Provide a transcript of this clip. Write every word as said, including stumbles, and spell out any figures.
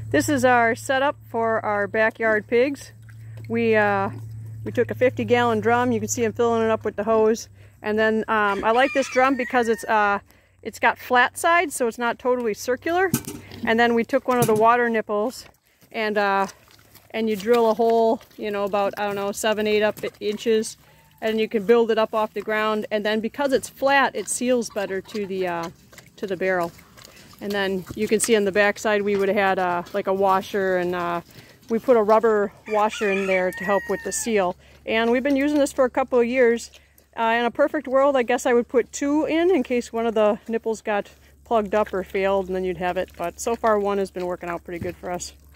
This is our setup for our backyard pigs. We uh, we took a fifty gallon drum. You can see I'm filling it up with the hose. And then um, I like this drum because it's uh, it's got flat sides, so it's not totally circular. And then we took one of the water nipples and uh, and you drill a hole, you know, about, I don't know, seven, eight up inches, and you can build it up off the ground. And then because it's flat, it seals better to the uh, to the barrel. And then you can see on the back side we would have had uh, like a washer, and uh, we put a rubber washer in there to help with the seal. And we've been using this for a couple of years. Uh, in a perfect world, I guess I would put two in in case one of the nipples got plugged up or failed, and then you'd have it. But so far one has been working out pretty good for us.